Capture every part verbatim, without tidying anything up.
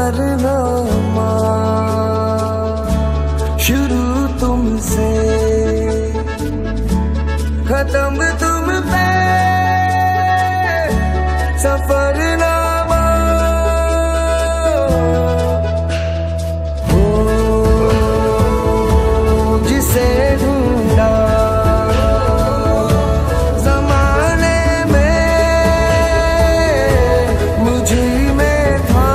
सफरनामा शुरू तुमसे खत्म तुम पे सफरनामा हो जिसे ढूंढा जमाने में मुझे में था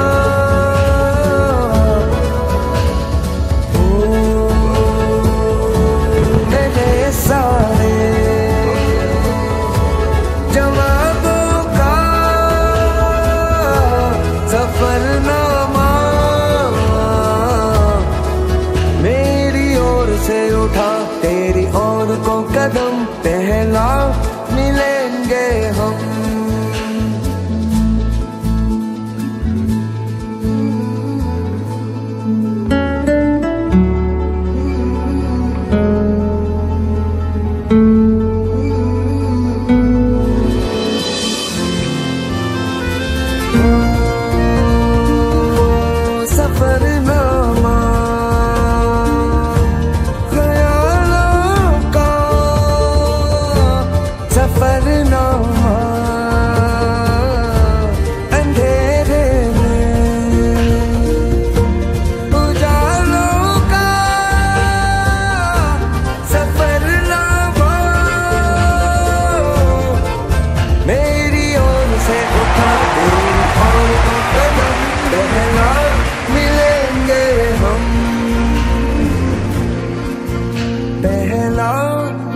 हो मेरे सारे जवाबों का सफरनामा मेरी ओर से उठा तेरी ओर को कदम पहला मिलेंगे हम सफरनामा ख्यालों का सफरनामा अंधेरे में उजालों का सफरनामा मेरी ओर से उठा तेरी ओर को कदम पहला मिलेंगे हम पहला